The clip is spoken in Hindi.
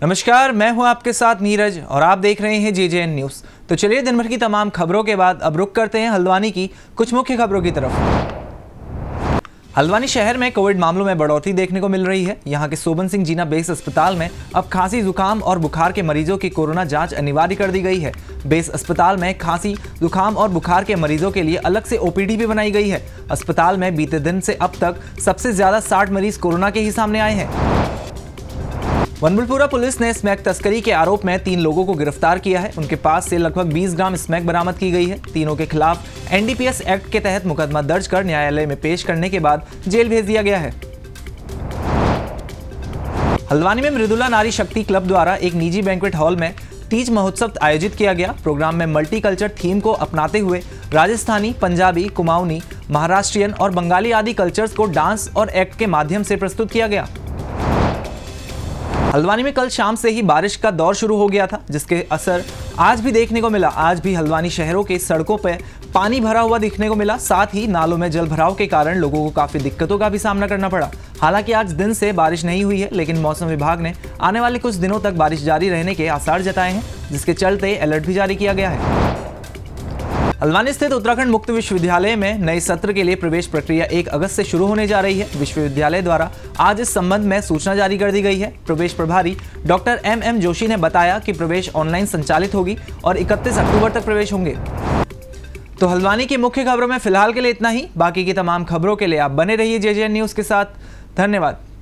नमस्कार, मैं हूं आपके साथ नीरज और आप देख रहे हैं जेजेएन न्यूज़। तो चलिए दिन भर की तमाम खबरों के बाद अब रुक करते हैं हल्द्वानी की कुछ मुख्य खबरों की तरफ। हल्द्वानी शहर में कोविड मामलों में बढ़ोतरी देखने को मिल रही है। यहां के सोबन सिंह जीना बेस अस्पताल में अब खांसी, जुकाम और बुखार के मरीजों की कोरोना जांच अनिवार्य कर दी गई है। बेस अस्पताल में खांसी, जुकाम और बुखार के मरीजों के लिए अलग से ओपीडी भी बनाई गई है। अस्पताल में बीते दिन से अब तक सबसे ज्यादा 60 मरीज कोरोना के ही सामने आए हैं। वनबुलपुरा पुलिस ने स्मैक तस्करी के आरोप में 3 लोगों को गिरफ्तार किया है। उनके पास से लगभग 20 ग्राम स्मैक बरामद की गई है। तीनों के खिलाफ एनडीपीएस एक्ट के तहत मुकदमा दर्ज कर न्यायालय में पेश करने के बाद जेल भेज दिया गया है। हल्द्वानी में मृदुला नारी शक्ति क्लब द्वारा एक निजी बैंक्वेट हॉल में तीज महोत्सव आयोजित किया गया। प्रोग्राम में मल्टी कल्चर थीम को अपनाते हुए राजस्थानी, पंजाबी, कुमाऊनी, महाराष्ट्रियन और बंगाली आदि कल्चर्स को डांस और एक्ट के माध्यम से प्रस्तुत किया गया। हल्द्वानी में कल शाम से ही बारिश का दौर शुरू हो गया था, जिसके असर आज भी देखने को मिला। आज भी हल्द्वानी शहरों के सड़कों पर पानी भरा हुआ दिखने को मिला। साथ ही नालों में जल भराव के कारण लोगों को काफी दिक्कतों का भी सामना करना पड़ा। हालांकि आज दिन से बारिश नहीं हुई है, लेकिन मौसम विभाग ने आने वाले कुछ दिनों तक बारिश जारी रहने के आसार जताए हैं, जिसके चलते अलर्ट भी जारी किया गया है। हल्द्वानी स्थित उत्तराखंड मुक्त विश्वविद्यालय में नए सत्र के लिए प्रवेश प्रक्रिया 1 अगस्त से शुरू होने जा रही है। विश्वविद्यालय द्वारा आज इस संबंध में सूचना जारी कर दी गई है। प्रवेश प्रभारी डॉक्टर एम जोशी ने बताया कि प्रवेश ऑनलाइन संचालित होगी और 31 अक्टूबर तक प्रवेश होंगे। तो हल्द्वानी की मुख्य खबरों में फिलहाल के लिए इतना ही। बाकी की तमाम खबरों के लिए आप बने रहिए जेजेएन न्यूज़ के साथ। धन्यवाद।